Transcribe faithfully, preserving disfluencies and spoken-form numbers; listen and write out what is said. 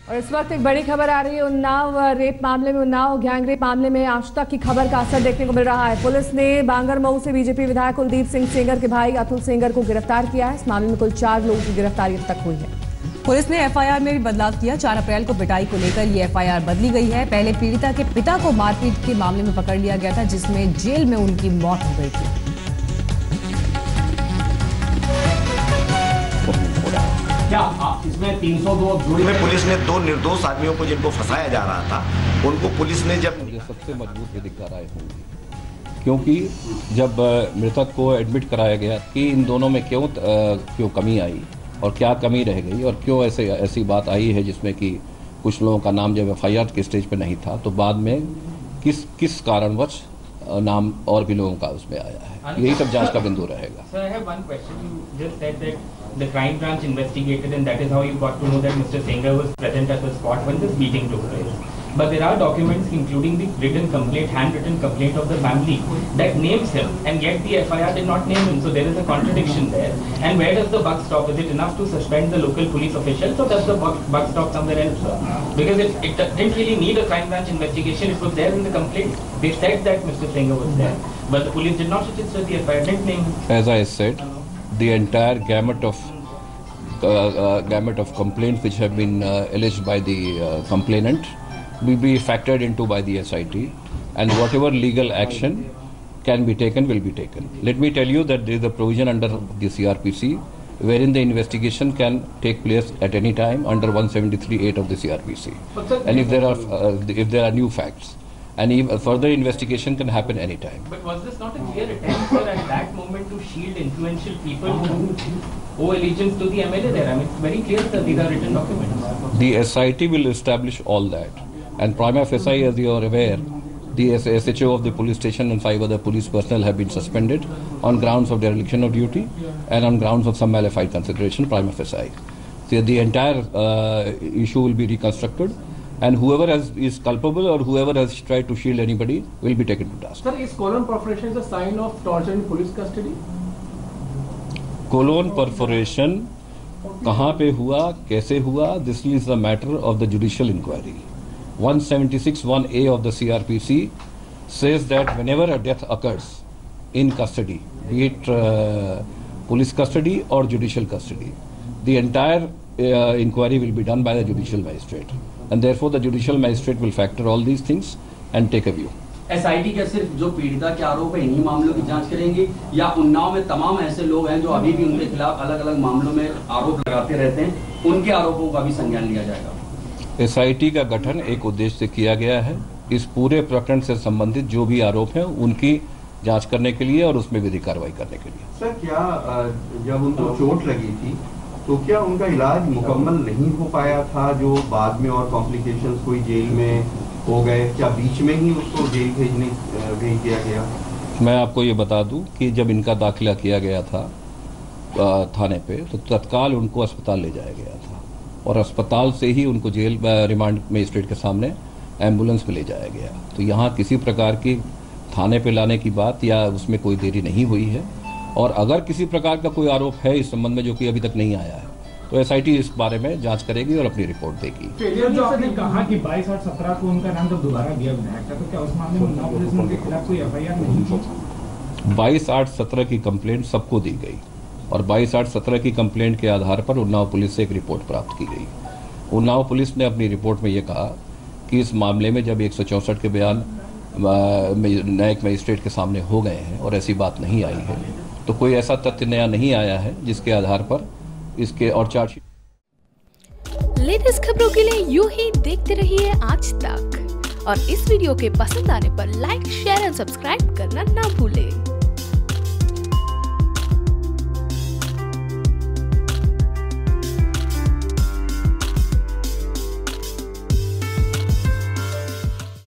और इस वक्त एक बड़ी खबर आ रही है उन्नाव रेप मामले में। उन्नाव गैंग रेप मामले में आज तक की खबर का असर देखने को मिल रहा है। पुलिस ने बांगरमऊ से बीजेपी विधायक कुलदीप सिंह सेंगर के भाई अतुल सेंगर को गिरफ्तार किया है। इस मामले में कुल चार लोगों की गिरफ्तारी अब तक हुई है। पुलिस ने एफआईआर में भी बदलाव किया। चार अप्रैल को पिटाई को लेकर ये एफआईआर बदली गई है। पहले पीड़िता के पिता को मारपीट के मामले में पकड़ लिया गया था, जिसमें जेल में उनकी मौत हो गई थी। क्या इसमें तीन सौ दो में पुलिस ने दो निर्दोष आदमियों को जिनको फंसाया जा रहा था उनको पुलिस ने जब सबसे मजबूत अधिकाराएं होंगी, क्योंकि जब मृतक को एडमिट कराया गया कि इन दोनों में क्यों क्यों कमी आई और क्या कमी रह गई और क्यों ऐसे ऐसी बात आई है जिसमें कि कुछ लोगों का नाम जब एफ आई आर के स्टेज पे नहीं था, तो बाद में किस किस कारणवश नाम और भी लोगों का उसमें आया है, यही सब जांच का बिंदु रहेगा। Sir, I have one question. You just said that the crime branch investigated and that is how you got to know that Mister Senger was present at the spot when this beating took place. But there are documents, including the written complaint, handwritten complaint of the family, that names him, and yet the F I R did not name him. So there is a contradiction there. And where does the buck stop? Is it enough to suspend the local police officials, or does the buck, buck stop somewhere else? Because it, it didn't really need a crime branch investigation. It was there in the complaint. They said that Mister Senger was there, but the police did not register the F I R, didn't name him. As I said, the entire gamut of uh, uh, gamut of complaints which have been uh, alleged by the uh, complainant will be factored into by the S I T, and whatever legal action can be taken will be taken. Let me tell you that there is a provision under the C R P C wherein the investigation can take place at any time under one seventy-three eight of the C R P C, and if there are uh, if there are new facts, and even further investigation can happen any time. But was this not a clear attempt, sir, at that moment to shield influential people who owe allegiance to the M L A there? I mean, it's very clear that these are written documents. The S I T will establish all that. And prima facie, as you are aware, the S H O of the police station and five other police personnel have been suspended on grounds of dereliction of duty and on grounds of some malified consideration prima facie. So the entire uh, issue will be reconstructed, and whoever has, is culpable or whoever has tried to shield anybody will be taken to task. Sir, is colon perforation a sign of torture in police custody? Colon perforation कहाँ पे हुआ, कैसे हुआ? This is a matter of the judicial inquiry. one seventy-six one A of the C R P C says that whenever a death occurs in custody, be it uh, police custody or judicial custody, the entire uh, inquiry will be done by the judicial magistrate, and therefore the judicial magistrate will factor all these things and take a view. S I T क्या सिर्फ जो पीड़िता के आरोप है इन्हीं मामलों की जांच करेंगे, या उन्नाव में तमाम ऐसे लोग हैं जो अभी भी उनके खिलाफ अलग अलग मामलों में आरोप लगाते रहते हैं, उनके आरोपों का भी संज्ञान लिया जाएगा? एस आई टी का गठन एक उद्देश्य से किया गया है, इस पूरे प्रकरण से संबंधित जो भी आरोप हैं उनकी जांच करने के लिए और उसमें विधिक कार्रवाई करने के लिए। सर, क्या जब उनको चोट लगी थी तो क्या उनका इलाज मुकम्मल नहीं हो पाया था, जो बाद में और कॉम्प्लिकेशंस कोई जेल में हो गए, क्या बीच में ही उसको जेल भेजने भेज दिया गया? मैं आपको ये बता दूं कि जब इनका दाखिला किया गया था थाने पे, तो तत्काल उनको अस्पताल ले जाया गया था और अस्पताल से ही उनको जेल रिमांड मजिस्ट्रेट के सामने एम्बुलेंस पे ले जाया गया। तो यहाँ किसी प्रकार की थाने पे लाने की बात या उसमें कोई देरी नहीं हुई है, और अगर किसी प्रकार का कोई आरोप है इस संबंध में जो कि अभी तक नहीं आया है, तो एस आई टी इस बारे में जांच करेगी और अपनी रिपोर्ट देगी। जो आपने कहा कि बाईस आठ सत्रह को उनका नाम जब दोबारा दिया विधायक का, तो क्या उस मामले में उन्नाव पुलिस ने उनके खिलाफ कोई एफ आई आर नहीं की? बाईस आठ सत्रह की कंप्लेंट सबको दी गई और बाईस आठ सत्रह की कंप्लेंट के आधार पर उन्नाव पुलिस से एक रिपोर्ट प्राप्त की गई। उन्नाव पुलिस ने अपनी रिपोर्ट में ये कहा कि इस मामले में जब एक सौ चौंसठ के बयान न्यायिक मजिस्ट्रेट के सामने हो गए हैं और ऐसी बात नहीं आई है, तो कोई ऐसा तथ्य नया नहीं आया है जिसके आधार पर इसके और चार्जशीट। लेटेस्ट खबरों के लिए यूं ही देखते रहिए आज तक, और इस वीडियो के पसंद आने पर लाइक, शेयर एंड सब्सक्राइब करना ना भूलें।